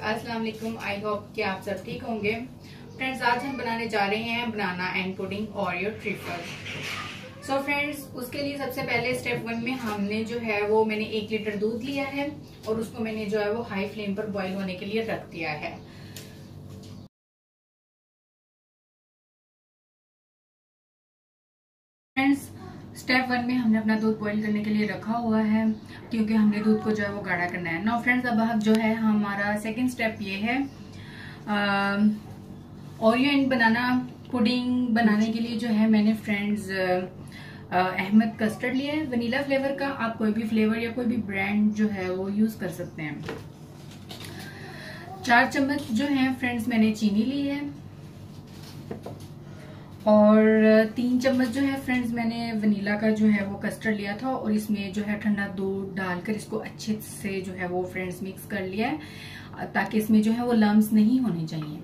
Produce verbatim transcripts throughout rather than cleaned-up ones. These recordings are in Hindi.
अस्सलाम वालेकुम। आई होप कि आप सब ठीक होंगे। फ्रेंड्स, आज हम बनाने जा रहे हैं banana and pudding Oreo trifle. So friends, उसके लिए सबसे पहले स्टेप वन में हमने जो है वो मैंने एक लीटर दूध लिया है और उसको मैंने जो है वो हाई फ्लेम पर बॉईल होने के लिए रख दिया है। फ्रेंड्स, स्टेप वन में हमने अपना दूध बॉईल करने के लिए रखा हुआ है क्योंकि हमने दूध को जो है वो गाढ़ा करना है। नाउ फ्रेंड्स, अब हम जो है हमारा सेकंड स्टेप ये है ओरियो एंड बनाना पुडिंग बनाने के लिए जो है मैंने फ्रेंड्स अहमद कस्टर्ड लिया है, वनीला फ्लेवर का। आप कोई भी फ्लेवर या कोई भी ब्रांड जो है वो यूज कर सकते हैं। चार चम्मच जो है फ्रेंड्स मैंने चीनी ली है और तीन चम्मच जो है फ्रेंड्स मैंने वनीला का जो है वो कस्टर्ड लिया था और इसमें जो है ठंडा दूध डालकर इसको अच्छे से जो है वो फ्रेंड्स मिक्स कर लिया है ताकि इसमें जो है वो लम्स नहीं होने चाहिए।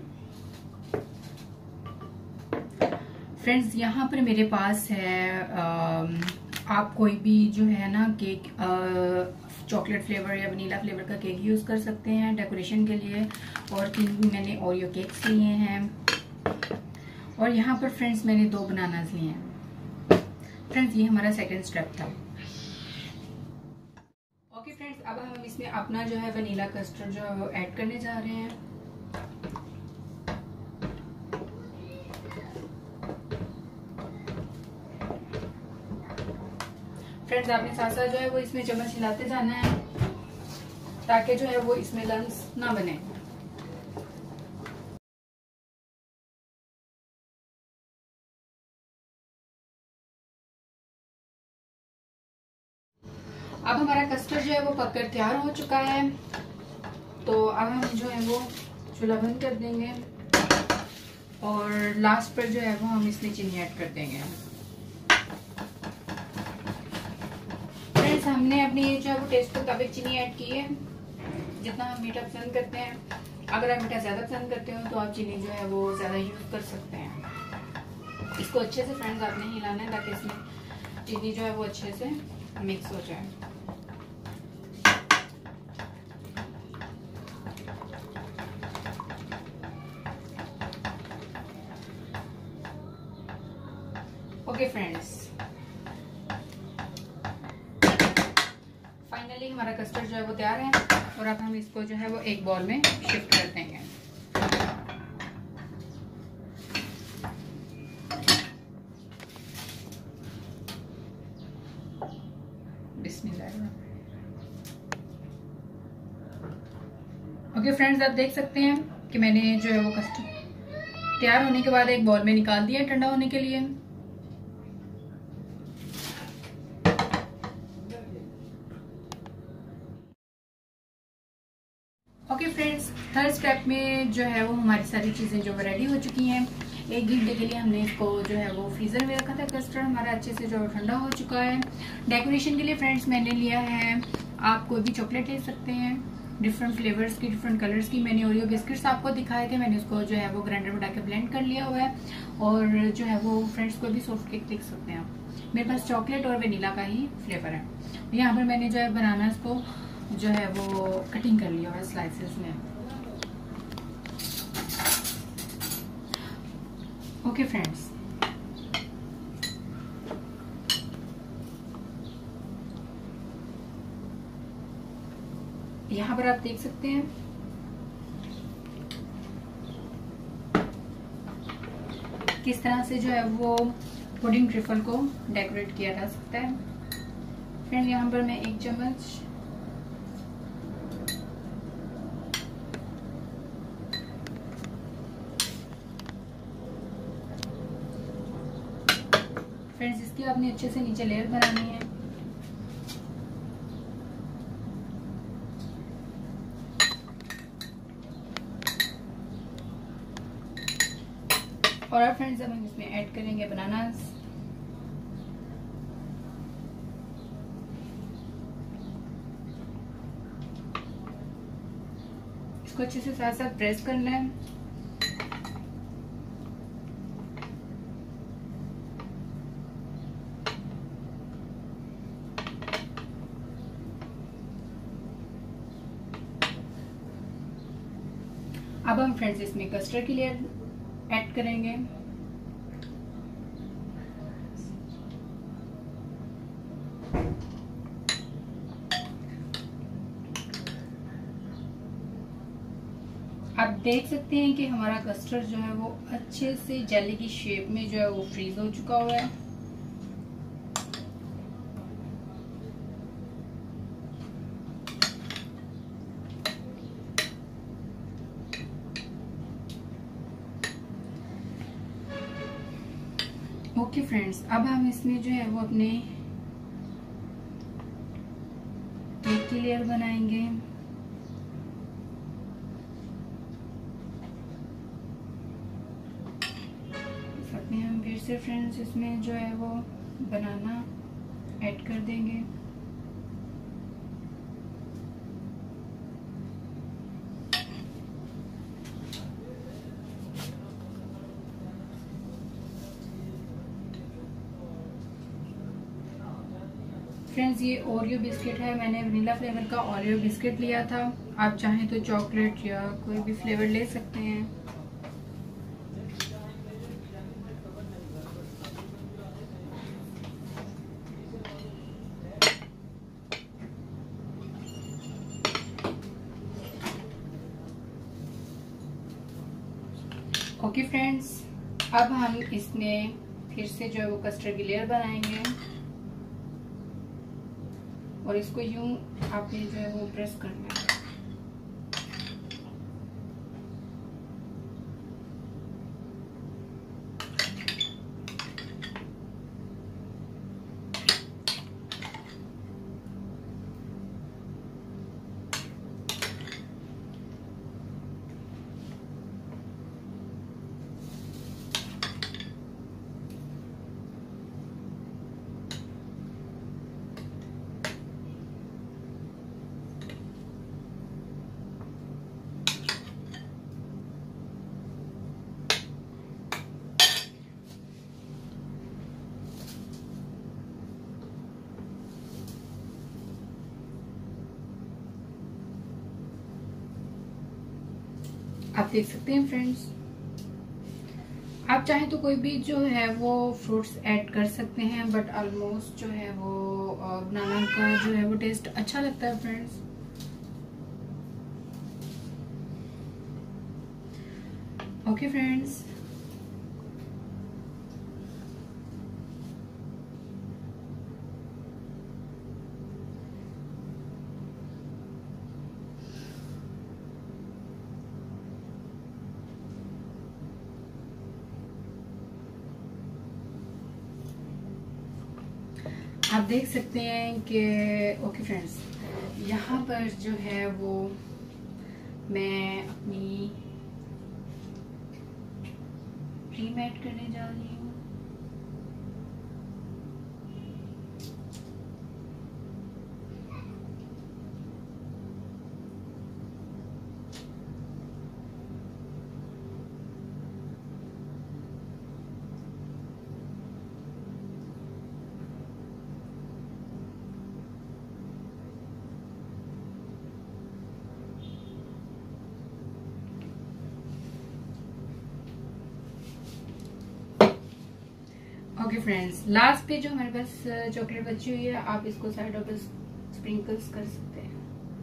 फ्रेंड्स, यहाँ पर मेरे पास है आ, आप कोई भी जो है ना केक चॉकलेट फ्लेवर या वनीला फ्लेवर का केक यूज कर सकते हैं डेकोरेशन के लिए। और तीन मैंने ओरियो केक्स लिए हैं और यहाँ पर फ्रेंड्स मैंने दो बनानास लिए हैं। फ्रेंड्स, ये हमारा सेकंड स्टेप था। ओके फ्रेंड्स, अब हम इसमें अपना जो है वनीला कस्टर्ड जो है वो ऐड करने जा रहे हैं। फ्रेंड्स, आपने साथ साथ जो है वो इसमें चम्मच हिलाते जाना है ताकि जो है वो इसमें लम्स ना बने। अब हमारा कस्टर्ड जो है वो पककर तैयार हो चुका है, तो अब हम जो है वो चूल्हा बंद कर देंगे और लास्ट पर जो है वो हम इसमें चीनी ऐड कर देंगे। फ्रेंड्स, हमने अपनी जो है वो टेस्ट के मुताबिक चीनी ऐड की है, जितना हम मीठा पसंद करते हैं। अगर आप मीठा ज्यादा पसंद करते हो तो आप चीनी जो है वो ज्यादा यूज कर सकते हैं। इसको अच्छे से फ्रेंड्स आपने हिलाना है ताकि इसमें चीनी जो है वो अच्छे से मिक्स हो जाए। ओके फ्रेंड्स, फाइनली हमारा कस्टर्ड जो है वो तैयार है और अब हम इसको जो है वो एक बाउल में शिफ्ट कर देंगे। ओके फ्रेंड्स, आप देख सकते हैं कि मैंने जो है वो कस्टर्ड तैयार होने के बाद एक बाउल में निकाल दिया ठंडा होने के लिए। ओके फ्रेंड्स, थर्ड स्टेप में जो है वो हमारी सारी चीजें जो रेडी हो चुकी हैं। एक घंटे के लिए हमने इसको जो है वो फ्रीजर में रखा था। कस्टर्ड हमारा अच्छे से जो ठंडा हो चुका है। डेकोरेशन के लिए फ्रेंड्स मैंने लिया है, आप कोई भी चॉकलेट ले सकते हैं डिफरेंट फ्लेवर्स की, डिफरेंट कलर्स की। मैंने ओरियो बिस्किट्स आपको दिखाए थे, मैंने उसको जो है वो ग्राइंडर में डाल के ब्लेंड कर लिया हुआ है और जो है वो फ्रेंड्स कोई भी सॉफ्ट केक देख सकते हैं आप। मेरे पास चॉकलेट और वेनिला का ही फ्लेवर है। यहाँ पर मैंने जो है बनानास को जो है वो कटिंग कर लिया है स्लाइसेस में। ओके फ्रेंड्स, यहाँ पर आप देख सकते हैं किस तरह से जो है वो पुडिंग ट्रिफल को डेकोरेट किया जा सकता है। फ्रेंड, यहाँ पर मैं एक चम्मच फ्रेंड्स इसकी आपने अच्छे से नीचे लेयर बनानी है। और अब फ्रेंड्स अब हम इसमें ऐड करेंगे बनानास। इसको अच्छे से साथ साथ प्रेस करना है। अब हम फ्रेंड्स इसमें कस्टर्ड की लेयर ऐड करेंगे। आप देख सकते हैं कि हमारा कस्टर्ड जो है वो अच्छे से जेली की शेप में जो है वो फ्रीज हो चुका हुआ है। ओके फ्रेंड्स, अब हम इसमें जो है वो अपने केक की लेयर बनाएंगे। हम फिर से फ्रेंड्स इसमें जो है वो बनाना ऐड कर देंगे। फ्रेंड्स ये ओरियो बिस्किट है, मैंने वनीला फ्लेवर का ओरियो बिस्किट लिया था। आप चाहें तो चॉकलेट या कोई भी फ्लेवर ले सकते हैं। ओके फ्रेंड्स, अब हम इसमें फिर से जो है वो कस्टर्ड की लेयर बनाएंगे और इसको यूं आपने जो है वो प्रेस करना है। आप देख सकते हैं फ्रेंड्स, आप चाहें तो कोई भी जो है वो फ्रूट्स ऐड कर सकते हैं, बट ऑलमोस्ट जो है वो बनाना का जो है वो टेस्ट अच्छा लगता है फ्रेंड्स। ओके फ्रेंड्स, आप देख सकते हैं कि ओके फ्रेंड्स, यहाँ पर जो है वो मैं अपनी क्रीम ऐड करने जा रही हूँ। ओके फ्रेंड्स, लास्ट पे जो हमारे पास चॉकलेट बची हुई है, आप इसको साइडों पे स्प्रिंकल्स कर सकते हैं।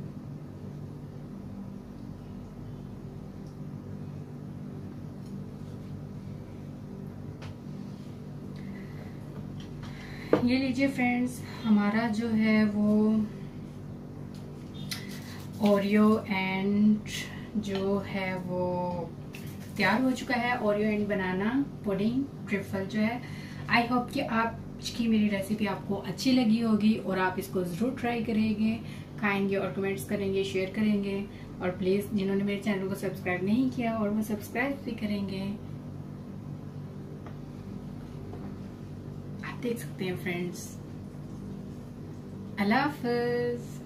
ये लीजिए फ्रेंड्स, हमारा जो है वो ओरियो एंड जो है वो तैयार हो चुका है। Oreo and banana pudding trifle जो है। आई होप कि आपकी मेरी रेसिपी आपको अच्छी लगी होगी और आप इसको ज़रूर ट्राई करेंगे, खाएंगे और कमेंट्स करेंगे, शेयर करेंगे। और प्लीज़ जिन्होंने मेरे चैनल को सब्सक्राइब नहीं किया और वो सब्सक्राइब भी करेंगे। आप देख सकते हैं फ्रेंड्स। अल्लाह हाफ़िज़।